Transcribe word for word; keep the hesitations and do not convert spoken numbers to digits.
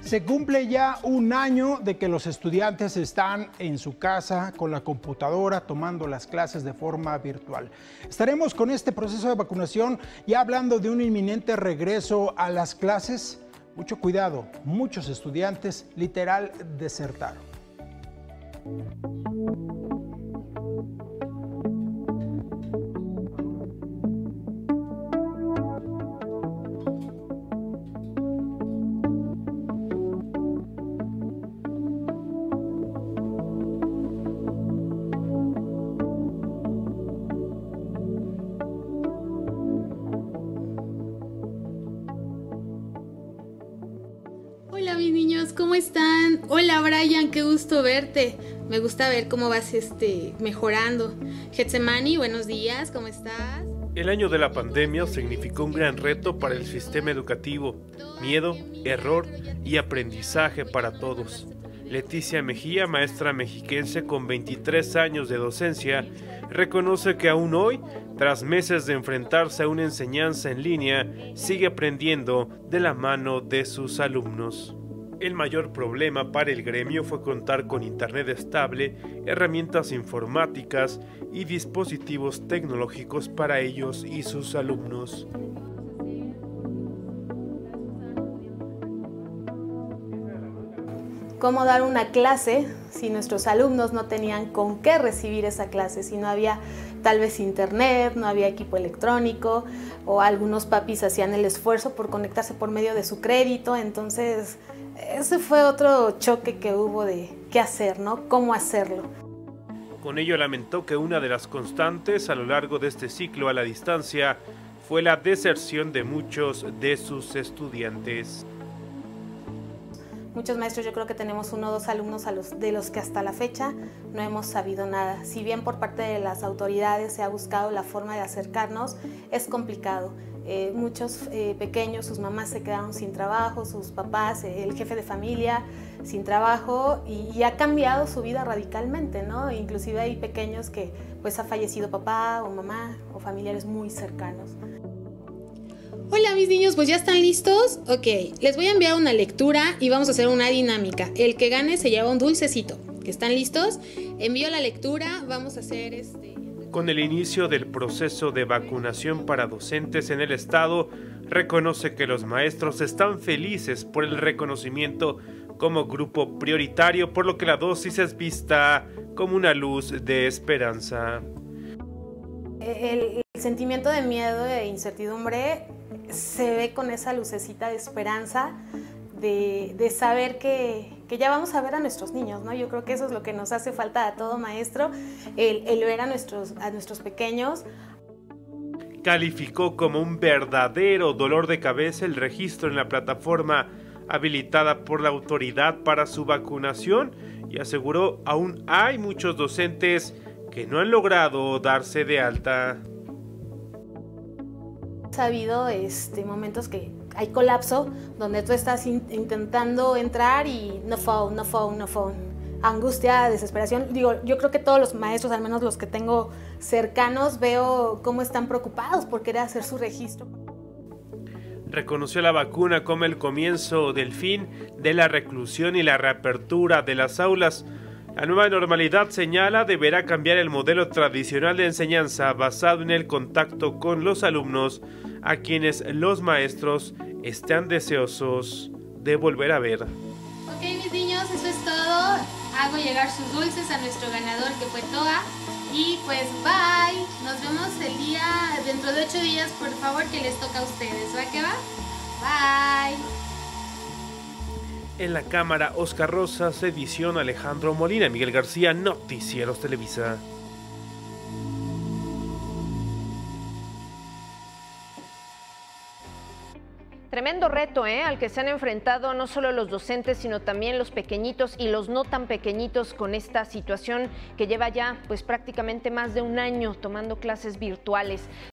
Se cumple ya un año de que los estudiantes están en su casa con la computadora tomando las clases de forma virtual. Estaremos con este proceso de vacunación ya hablando de un inminente regreso a las clases. Mucho cuidado, muchos estudiantes literal desertaron. Hola mis niños, ¿cómo están? Hola Brian, qué gusto verte. Me gusta ver cómo vas este, mejorando. Getsemani, buenos días, ¿cómo estás? El año de la pandemia significó un gran reto para el sistema educativo. Miedo, error y aprendizaje para todos. Leticia Mejía, maestra mexiquense con veintitrés años de docencia, reconoce que aún hoy, tras meses de enfrentarse a una enseñanza en línea, sigue aprendiendo de la mano de sus alumnos. El mayor problema para el gremio fue contar con internet estable, herramientas informáticas y dispositivos tecnológicos para ellos y sus alumnos. ¿Cómo dar una clase si nuestros alumnos no tenían con qué recibir esa clase? Si no había tal vez internet, no había equipo electrónico, o algunos papis hacían el esfuerzo por conectarse por medio de su crédito. Entonces, ese fue otro choque que hubo de qué hacer, ¿no? ¿Cómo hacerlo? Con ello lamentó que una de las constantes a lo largo de este ciclo a la distancia fue la deserción de muchos de sus estudiantes. Muchos maestros, yo creo que tenemos uno o dos alumnos a los, de los que hasta la fecha no hemos sabido nada. Si bien por parte de las autoridades se ha buscado la forma de acercarnos, es complicado. Eh, muchos eh, pequeños, sus mamás se quedaron sin trabajo, sus papás, eh, el jefe de familia sin trabajo, y, y ha cambiado su vida radicalmente, ¿no? Inclusive hay pequeños que pues ha fallecido papá o mamá o familiares muy cercanos. Hola mis niños, pues ya están listos. Ok, les voy a enviar una lectura y vamos a hacer una dinámica. El que gane se lleva un dulcecito. ¿Están listos? Envío la lectura, vamos a hacer este... Con el inicio del proceso de vacunación para docentes en el estado, reconoce que los maestros están felices por el reconocimiento como grupo prioritario, por lo que la dosis es vista como una luz de esperanza. El, el sentimiento de miedo e incertidumbre se ve con esa lucecita de esperanza, de, de saber que, que ya vamos a ver a nuestros niños, ¿no? Yo creo que eso es lo que nos hace falta a todo maestro, el, el ver a nuestros, a nuestros pequeños. Calificó como un verdadero dolor de cabeza el registro en la plataforma habilitada por la autoridad para su vacunación y aseguró aún hay muchos docentes que no han logrado darse de alta. Ha habido este, momentos que hay colapso, donde tú estás in intentando entrar y no phone, no phone, no phone. Angustia, desesperación. Digo, yo creo que todos los maestros, al menos los que tengo cercanos, veo cómo están preocupados por querer hacer su registro. Reconoció la vacuna como el comienzo del fin de la reclusión y la reapertura de las aulas. La nueva normalidad, señala, deberá cambiar el modelo tradicional de enseñanza basado en el contacto con los alumnos, a quienes los maestros están deseosos de volver a ver. Ok, mis niños, eso es todo. Hago llegar sus dulces a nuestro ganador, que fue Toa. Y pues bye. Nos vemos el día, dentro de ocho días, por favor, que les toca a ustedes. ¿Va que va? Bye. En la cámara, Oscar Rosas, edición Alejandro Molina, Miguel García, Noticieros Televisa. Tremendo reto, ¿eh? Al que se han enfrentado no solo los docentes, sino también los pequeñitos y los no tan pequeñitos con esta situación que lleva ya pues prácticamente más de un año tomando clases virtuales.